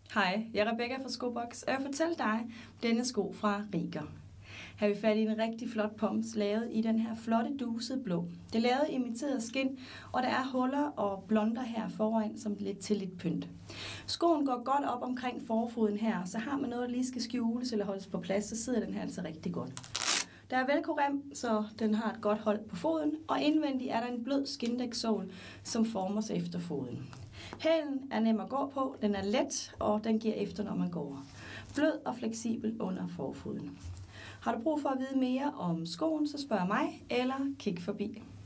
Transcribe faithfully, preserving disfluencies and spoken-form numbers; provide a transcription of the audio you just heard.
Hej, jeg er Rebecca fra Skobox, og jeg fortæller dig denne sko fra Rieger. Her har vi fat i en rigtig flot pumps, lavet i den her flotte dusede blå. Det er lavet imiteret skind, og der er huller og blonder her foran, som lidt til lidt pynt. Skoen går godt op omkring forfoden her, så har man noget, der lige skal skjules eller holdes på plads, så sidder den her altså rigtig godt. Der er velcro-rem, så den har et godt hold på foden, og indvendigt er der en blød skindæksål, som former sig efter foden. Hælen er nem at gå på, den er let, og den giver efter, når man går. Blød og fleksibel under forfoden. Har du brug for at vide mere om skoen, så spørg mig eller kig forbi.